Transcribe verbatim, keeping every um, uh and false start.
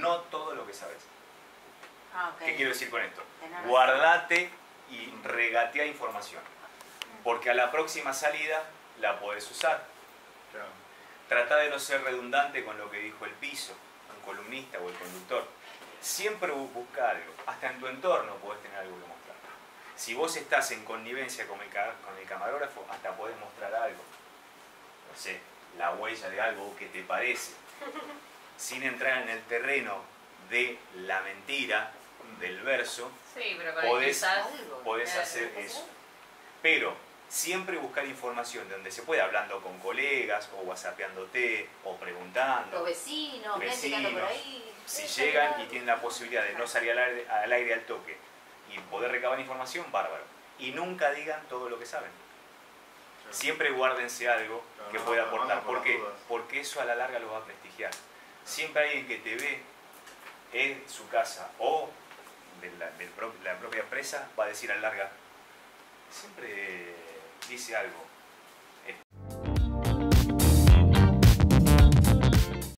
no todo lo que sabes. Ah, okay. ¿Qué quiero decir con esto? Tener Guardate y regatea información, porque a la próxima salida la podés usar. Claro. Trata de no ser redundante con lo que dijo el piso, un columnista o el conductor. Siempre bu- busca algo. Hasta en tu entorno podés tener algo que mostrar. Si vos estás en connivencia con el, ca- con el camarógrafo, hasta podés mostrar algo. No sé, la huella de algo que te parece. Sin entrar en el terreno de la mentira, del verso, Sí, pero con podés, el quizás... podés eh, hacer eso. Pero siempre buscar información de donde se pueda, hablando con colegas, o whatsappeándote, o preguntando. Los vecinos, gente que anda por ahí. Si Sí, llegan claro. y tienen la posibilidad de no salir al aire, al aire al toque y poder recabar información, bárbaro. Y nunca digan todo lo que saben. Claro. Siempre guárdense algo Claro, que no, pueda no, aportar, no, por las porque, dudas. porque eso a la larga los va a prestigiar. Siempre alguien que te ve en su casa o de la, del pro- la propia empresa va a decir a la larga, siempre dice algo